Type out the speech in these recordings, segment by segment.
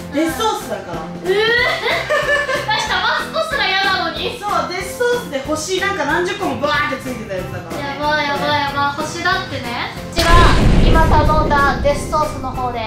デスソースだから。 私タバスコすら嫌なのに。 そう、デスソースで星なんか何十個もバーってついてたやつだから。 やばいやばいやばい、星だってね。こちら今頼んだデスソースの方です。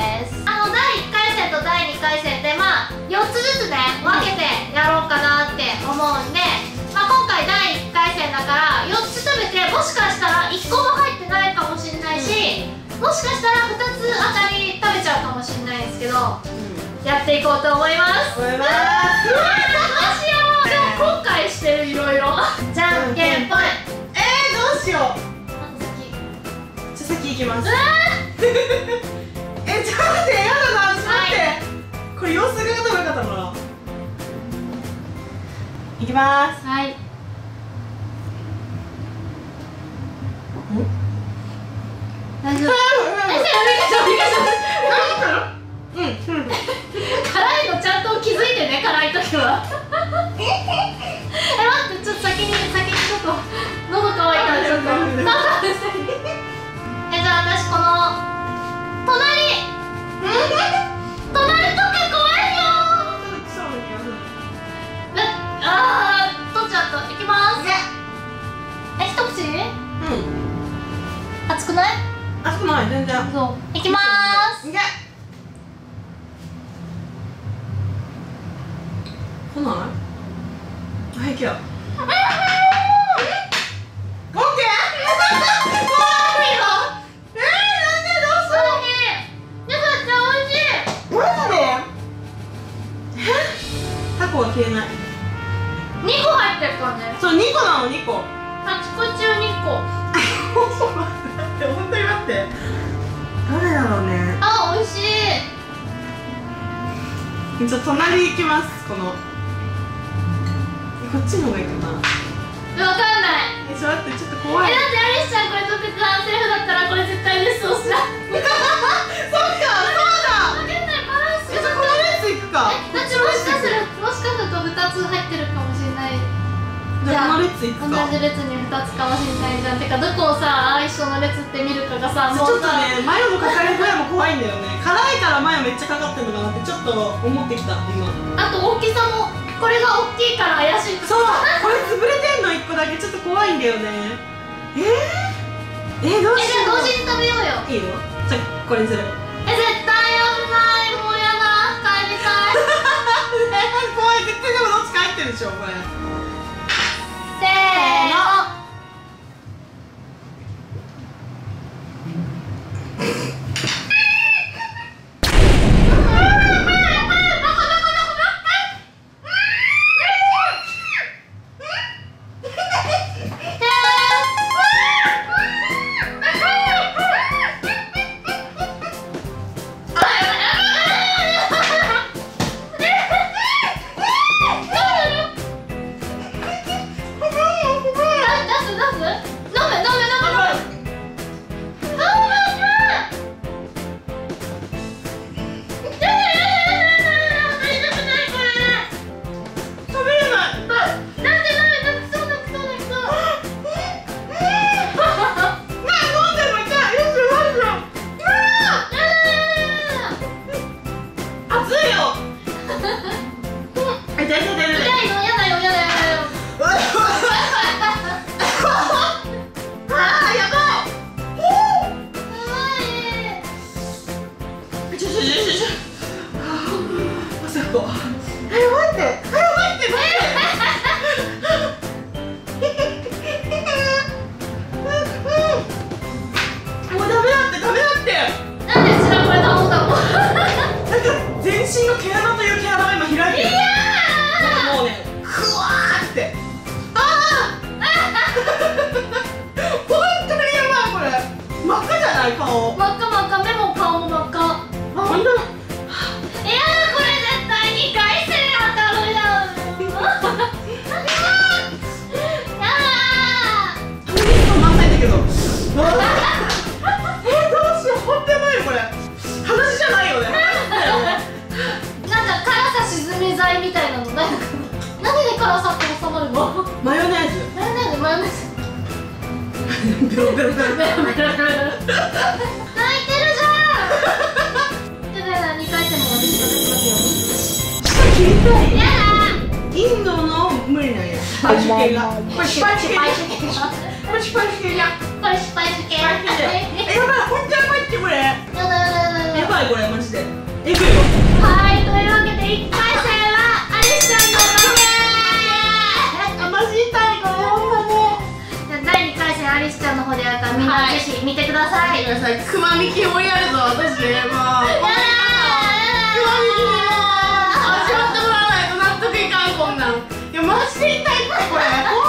第1回戦と第2回戦で4つずつね分けてやろうかなって思うんで、今回第1回戦だから4つ食べて、もしかしたら1個も入ってないかもしれないし、もしかしたら2つ当たり食べちゃうかもしれないんですけど、やっていこうと思います。どうしよう。じゃあ後悔してる、いろいろ。じゃんけんぽい。 どうしよう。先行きます。ちょっと待って、やだな、ちょっと待って。これ様子がやった方がよかったのかな。いきます。 はい。大丈夫。辛いのちゃんと気づいてね、辛い時は。待って、ちょっと先にちょっと喉乾いたらちょっと。じゃあ私この隣とか怖いよ。取っちゃった。いきます。一口？熱くない？ 熱くない、全然。 そう。いきまーす。 いけ。来ない？はい、いけよ。オッケー。タコは消えない。 2個入ってるからね。 そう、2個なの、2個。 8個中2個。 待って、本当に待って。どれだろうね。 あ、美味しい。 ちょっと隣行きます。こっちの方がいいかな。 わかんない。 待って、ちょっと怖い。 だってアリスちゃんこれ取ってたセーフだったらこれ絶対レッスンをしな。 そっか、そうだ。 わかんない、バランス。 じゃあこのレース行くか。 だってもしかすると2つ入ってるかもしれない。 じゃあこの列行くか。 同じ列に2つかもしれないじゃん。てかどこをさ、一緒の列って見るかがさ、 ちょっとね、マヨのかかり具合も怖いんだよね。辛いからマヨめっちゃかかってるのかなってちょっと思ってきた今。 あと大きさも、これが大きいから怪しい。 そう、これ潰れてんの1個だけちょっと怖いんだよね。どうしよう。 じゃあ同時に食べようよ。 いいよ。じゃあこれにする。 絶対危ない。もうやだ、帰りたい。 怖い、絶対でもどっちか入ってるでしょこれ。 せーの。 ない顔。 真っ赤真っ赤、目も顔も真っ赤。 あ、ほんと。 いやこれ絶対2回戦当たるやん。やだー。満載だけど。どうしよう、本当やばいよこれ。話じゃないよね。 なんか辛さ沈め剤みたいなのないのかな。何で辛さって収まるの？ マヨネーズ。 マヨネーズ、マヨネーズ。 ベロベロベロベロ。 泣いてるじゃん。で、2回戦も私が勝ちますよ。 痛い。 やインドの無理なんや。スパイシュ系が。これスパイシュ系。これスパイシュ系じゃん。 これスパイス系。 スパイシュ系で。やばい、本当やばいってこれ。ややだやだやだやだ。 ばいこれマジで。えぐいよ。 はい、というわけで1回戦はアリスちゃんの負け。 マジ痛いこれほんまね。 第2回戦アリスちゃんの方でやるからみんなぜひ見てください。 ごめんなさい、クマミキをやるぞ私。もう。 やだー。 味わってもらわないと納得いかんこんなん。いやマジで痛いこれ。